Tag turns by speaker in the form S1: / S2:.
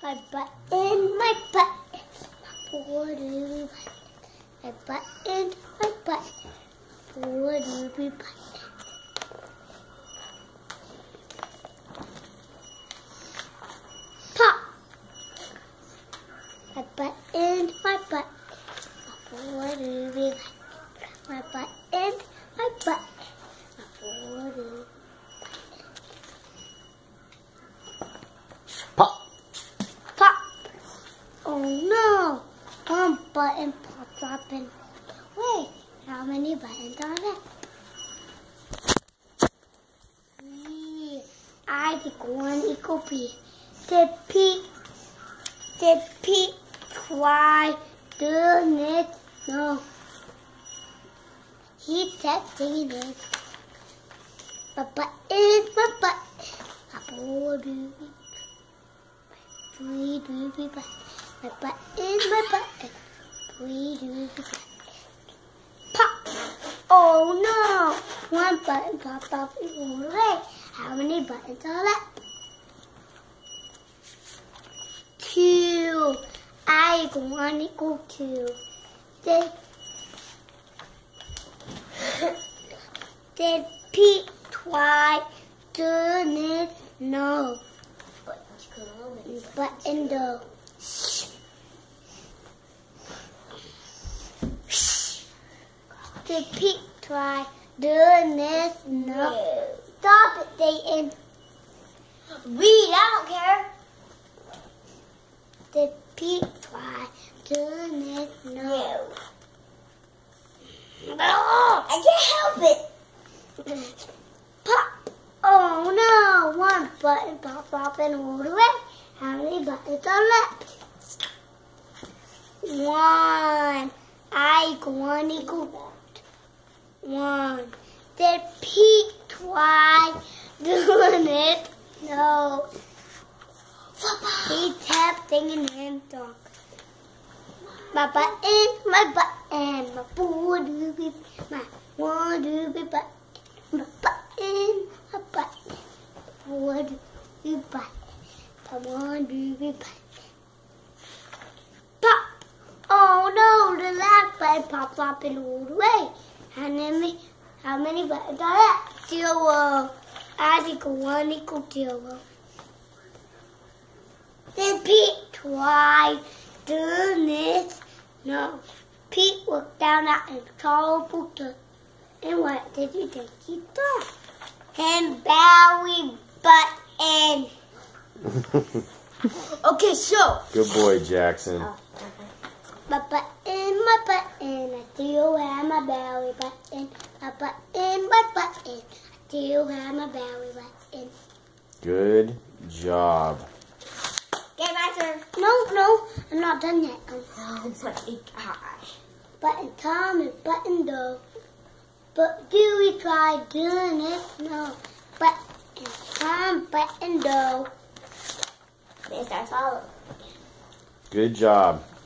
S1: my butt in my butt. What do we butt? My butt in my butt. What do we butt? Pop. My butt in my butt. What do we butt? My butt in my butt. What do we
S2: Pop.
S1: Pop. Oh no. One button popped up and wait, how many buttons are there? 3. I equal 1 equal P. Did P try doing it? No. He kept singing it. My butt is my butt. My butt is my butt. Pop! Oh no! One button popped off and rolled away. How many buttons are left? 2. I equal 1 equal 2. Did Pete try doing it? No. Button though. Did Pete try doing this? No. Stop it, Dayton.
S3: Read, I don't care.
S1: Did Pete try doing this? No.
S3: I can't help it.
S1: Pop. Oh no. One button popped off and rolled away. How many buttons are left? 1. I equal 1 equal 1. Did Pete try doing it? No. He kept singing him song. My button, my button, my four doobie, my one doobie button, my button, my button, four doobie button, my one doobie button. Pop! Oh no, the last button popped up and rolled away. How many buttons are there? 0. I equal 1 equal 0. Did Pete try doing this? No. Pete looked down at his colorful book. And what did you think he thought? Him belly button.
S3: Okay, so.
S2: Good boy, Jackson.
S1: My button, my button. I still have my belly button. My button, my button. I still have my belly button.
S2: Good job.
S3: Okay, my turn.
S1: No, I'm not done yet.
S3: Oh my gosh.
S1: Button Tom and button Doe. But do we try doing it? No. Button Tom, button Doe.
S3: This starts all over.
S2: Good job.